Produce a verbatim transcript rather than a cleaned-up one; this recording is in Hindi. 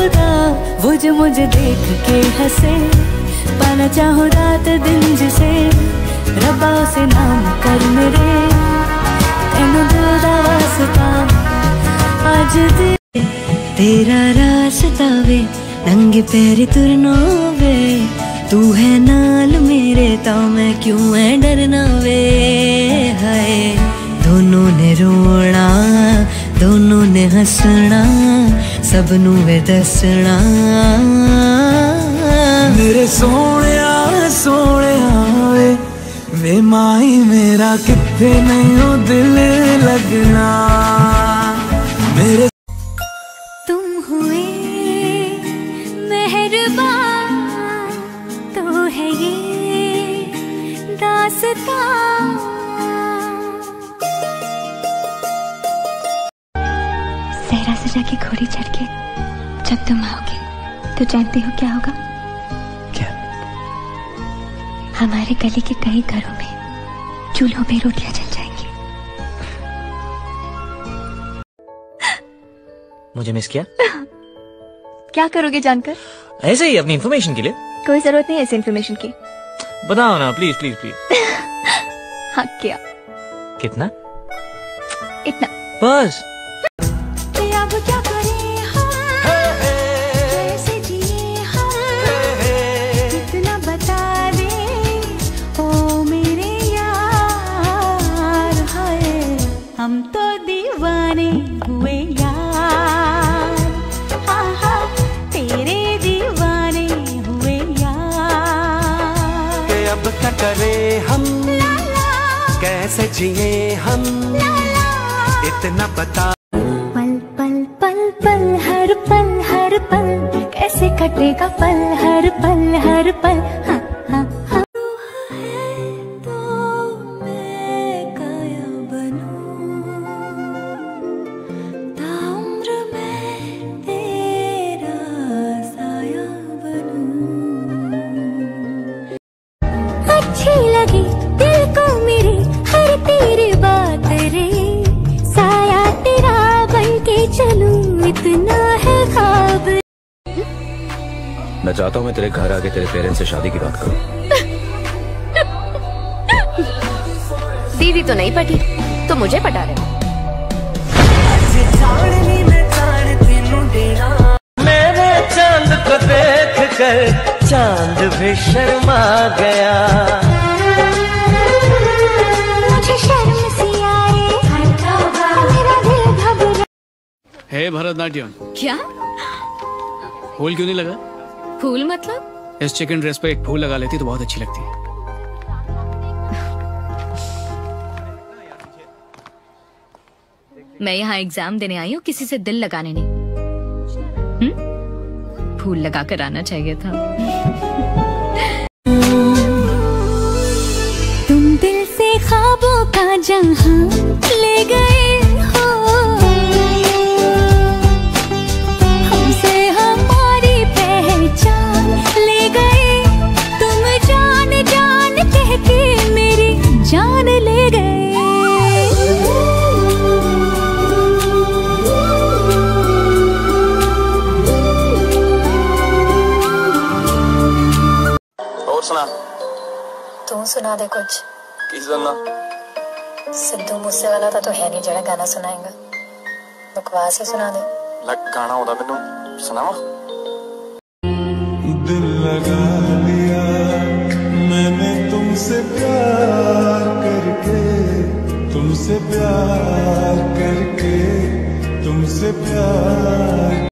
खुदा वो जो मुझे देख के हंसे, पाना चाहूँ रात दिन जिसे, रब्बा उसे नाम कर मेरे, तेनू दिल दा वास्ता आज दे। तेरा रास्ता वे नंगे पैरी तुरना वे, तू है नाल मेरे तो मैं क्यों है डरना वे। हाय दोनों ने रोना दोनों ने हंसना, सबनू वे दसना। मेरे सोने सोने वे वे माही मेरा किथे नहीं हो दिल लगना। मेरे तुम हुए मेहरबान तो है ये दास्तां। सहरा सजा के घोड़ी चढ़ के जब तुम आओगे तो जानती हो क्या होगा? क्या? हमारे गली के कई घरों में चूल्हों पे रोटियां जल जाएंगी। मुझे मिस किया? क्या करोगे जानकर? ऐसे ही अपनी इन्फॉर्मेशन के लिए। कोई जरूरत नहीं ऐसी इन्फॉर्मेशन की। बताओ ना प्लीज प्लीज प्लीज। हाँ किया। कितना? इतना बस। अब क्या करें हम, कैसे जिए हम, कितना बता दे ओ मेरे यार। हाय हम तो दीवाने हुए यार, हाँ हाँ तेरे दीवाने हुए यार। के अब क्या करें हम, कैसे जिए हम, इतना बता। पल पल पल पल हर पल हर पल कैसे कटेगा पल हर पल हर पल। हाँ हाँ हाँ है तो मैं काया बनूं, ताउम्र मैं तेरा साया बनूं। अच्छी लगी दिल को मेरे हर तेरी बात रे, साया तेरा बनके चलूं इतना है ख्वाब। मैं चाहता हूँ मैं तेरे घर आके तेरे पेरेंट्स से शादी की बात करूं। दीदी तो नहीं पटी तो मुझे पटा रहे। मेरे चांद को देख कर चांद भी शर्मा गया। मुझे शर्म सी आए मेरा दिल घबरा। है भरतनाट्यम। क्या? फूल क्यों नहीं लगा? फूल मतलब? इस चिकन ड्रेस पे एक फूल लगा लेती तो बहुत अच्छी लगती है। मैं यहाँ एग्जाम देने आई हूँ, किसी से दिल लगाने नहीं। हुँ? फूल लगा कर आना चाहिए था। तुम दिल से ख्वाबों का जहां ले गए हो, हमसे हमारी पहचान ले गए। तुम जान जान कह के मेरी जान ले गए। और सुना। तू सुना दे कुछ। की सुनना? सिद्धू मूसे वाला था तो है नहीं जड़ा गाना सुनाएगा, बकवास ही सुना दे। लग गाना होता मैनू सुनावा। दिल लगा लिया मैंने तुमसे प्यार करके, तुमसे प्यार करके, तुमसे प्यार